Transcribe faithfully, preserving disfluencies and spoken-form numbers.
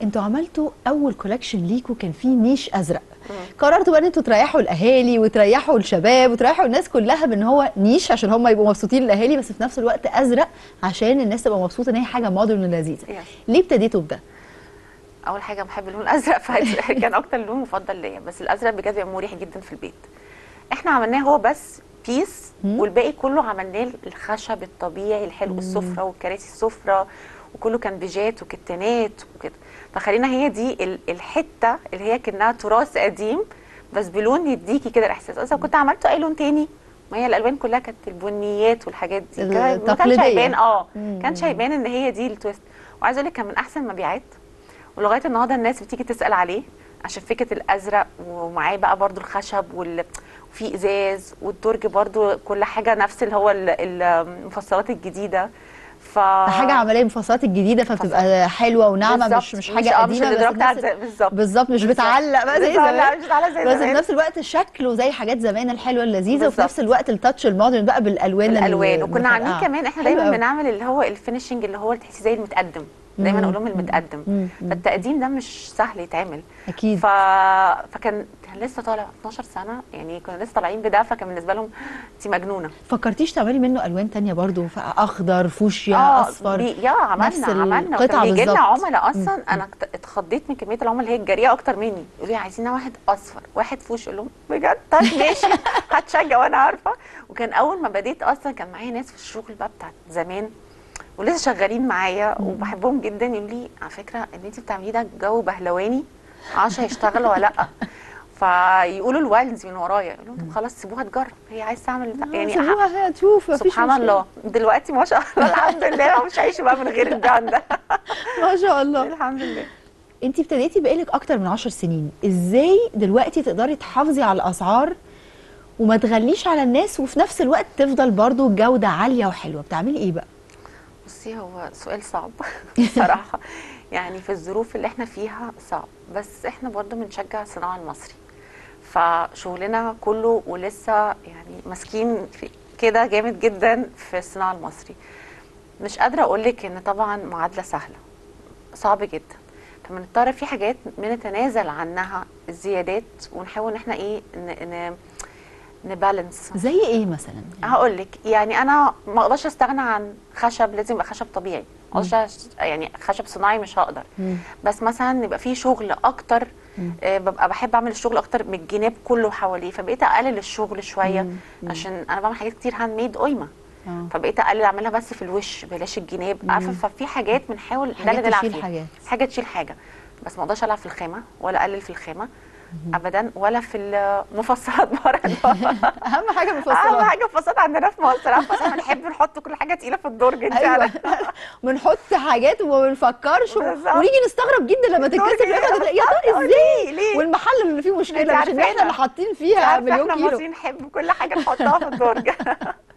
انتوا عملتوا اول كولكشن ليكوا كان فيه نيش ازرق. قررتوا بقى ان انتوا تريحوا الاهالي وتريحوا الشباب وتريحوا الناس كلها بان هو نيش عشان هم يبقوا مبسوطين الاهالي، بس في نفس الوقت ازرق عشان الناس تبقى مبسوطه ان هي حاجه مودرن ولذيذه. yes. ليه ابتديتوا بده؟ اول حاجه بحب اللون الازرق فكان اكتر لون مفضل ليا، بس الازرق بجد بيبقى مريح جدا في البيت. احنا عملناه هو بس بيس والباقي كله عملناه الخشب الطبيعي الحلو، السفره والكراسي السفره وكله كان بيجات وكتانات وكده. فخلينا هي دي الحته اللي هي كانها تراث قديم بس بلون يديكي كده الاحساس. اصلا كنت عملته اي لون تاني ما هي الالوان كلها كانت البنيات والحاجات دي، ما كانش هيبان اه كانش هيبان ان هي دي التويست. وعايزه اقول لك كان من احسن المبيعات، ولغايه النهارده الناس بتيجي تسال عليه عشان فكره الازرق ومعاه بقى برده الخشب وال وفي ازاز والدرج برده كل حاجه نفس اللي هو المفصلات الجديده. ف حاجه عمليه مفصلات الجديده فبتبقى حلوه وناعمه، مش مش حاجه قديمه مش بس بالظبط بالظبط مش بتعلق بقى زي زمان، مش بتعلق زي بس زمان، في نفس الوقت شكله زي حاجات زمان الحلوه اللذيذه، وفي نفس الوقت التاتش المودرن بقى بالالوان الالوان. وكنا عاملين كمان احنا دايما بنعمل اللي هو الفينشنج اللي هو تحسي زي المتقدم، دايما اقول لهم المتقدم. فالتقديم ده مش سهل يتعمل اكيد. ف... فكان كان لسه طالع اتناشر سنه، يعني كنا لسه طالعين بده، فكان بالنسبه لهم انت مجنونه. فكرتيش تعملي منه الوان ثانيه برضو، اخضر فوشيا آه اصفر؟ بي... يا عملنا عملنا وكان بيجي لنا عملاء اصلا. مم. انا اتخضيت من كميه العملاء اللي هي الجريئه اكتر مني، يقولوا لي عايزين واحد اصفر واحد فوش، اقول لهم بجد طيب ماشي هتشجع وانا عارفه. وكان اول ما بديت اصلا كان معايا ناس في الشغل بقى بتاعت زمان ولسه شغالين معايا وبحبهم جدا، يقولوا لي على فكره اللي انت بتعمليه ده جو بهلواني عشان يشتغل ولا لا. فيقولوا الوالدز من ورايا، اقول لهم خلاص سيبوها تجرب، هي عايزه تعمل يعني سيبوها هي تشوف. سبحان الله دلوقتي ما شاء الله الحمد لله مش عايشه بقى من غير البراند ده ما شاء الله الحمد لله. انت ابتديتي بقالك اكتر من عشر سنين، ازاي دلوقتي تقدري تحافظي على الاسعار وما تغليش على الناس وفي نفس الوقت تفضل برضو الجوده عاليه وحلوه؟ بتعملي ايه بقى؟ بصي هو سؤال صعب صراحه، يعني في الظروف اللي احنا فيها صعب، بس احنا برضو بنشجع الصناعه المصري، فشغلنا كله ولسه يعني ماسكين كده جامد جدا في الصناعه المصري. مش قادره اقول لك ان طبعا معادله سهله، صعب جدا، فبنضطر في حاجات بنتنازل عنها الزيادات ونحاول ان احنا ايه ن... نبالانس. زي ايه مثلا؟ هقول لك يعني انا ما اقدرش استغنى عن خشب، لازم يبقى خشب طبيعي، ما اقدرش يعني خشب صناعي مش هقدر. مم. بس مثلا يبقى في شغل اكتر، آه ببقى بحب اعمل الشغل اكتر من الجناب كله حواليه، فبقيت اقلل الشغل شويه. مم. عشان انا بعمل حاجات كتير هاند ميد قايمه، آه. فبقيت اقلل اعملها بس في الوش بلاش الجناب، عارفه. ففي حاجات بنحاول ده اللي نلعب فيها، حاجات حاجه تشيل حاجه، بس ما اقدرش العب في الخامه ولا اقلل في الخامه ابدا، ولا في المفصلات برضه. اهم حاجه المفصلات، اهم حاجه المفصلات عندنا في مصر، بس احنا بنحب نحط كل حاجه تقيله في الدرج. انت ايوه بنحط حاجات وما بنفكرش ونيجي نستغرب جدا لما تتكسر يا ترى ازاي، والمحل اللي فيه مشكله مش ان احنا اللي حاطين فيها مليون كيلو. احنا مصريين نحب كل حاجه نحطها في الدرج.